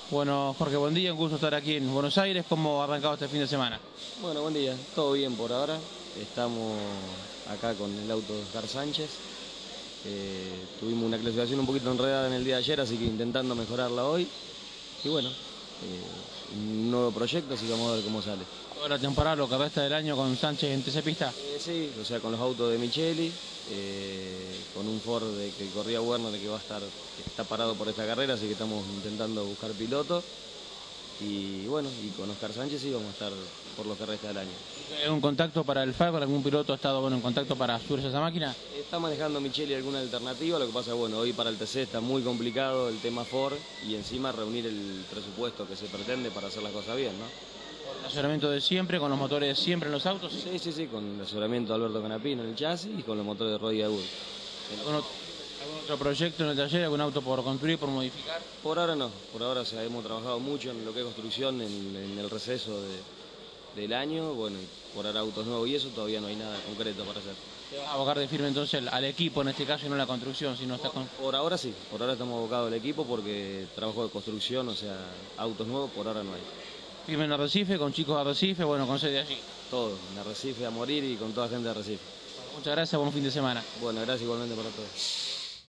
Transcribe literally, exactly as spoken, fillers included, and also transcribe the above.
Bueno, Jorge, buen día, un gusto estar aquí en Buenos Aires. ¿Cómo ha arrancado este fin de semana? Bueno, buen día. Todo bien por ahora. Estamos acá con el auto de Oscar Sánchez. Eh, tuvimos una clasificación un poquito enredada en el día de ayer, así que intentando mejorarla hoy. Y bueno, eh, un nuevo proyecto, así que vamos a ver cómo sale. Toda la temporada, lo que resta del año con Sánchez en T C Pista. Eh, sí, o sea, con los autos de Micheli, eh, con un Ford de que corría Werner que va a estar, que está parado por esta carrera, así que estamos intentando buscar piloto. Y bueno, y con Oscar Sánchez sí vamos a estar por lo que resta del año. ¿Algún contacto para el Falcon? ¿Algún piloto ha estado bueno, en contacto para subirse a esa máquina? Está manejando Micheli alguna alternativa, lo que pasa es bueno, hoy para el T C está muy complicado el tema Ford y encima reunir el presupuesto que se pretende para hacer las cosas bien, ¿no? ¿El asesoramiento de siempre, con los motores siempre en los autos? Sí, sí, sí, con el asesoramiento de Alberto Canapino en el chasis y con los motores de Roddy Agur. ¿Algún otro, algún otro proyecto en el taller? ¿Algún auto por construir, por modificar? Por ahora no, por ahora o sea, hemos trabajado mucho en lo que es construcción en, en el receso de, del año, bueno, y por ahora autos nuevos y eso todavía no hay nada concreto para hacer. ¿Te vas a abocar de firme entonces al, al equipo en este caso y no a la construcción? Si no estás con... Por ahora sí, por ahora estamos abocados al equipo porque trabajo de construcción, o sea, autos nuevos por ahora no hay. Firme en Arrecife, con chicos de Arrecife, bueno, con sede allí. Todo, en Arrecife a morir y con toda gente de Arrecife. Muchas gracias, buen fin de semana. Bueno, gracias igualmente para todos.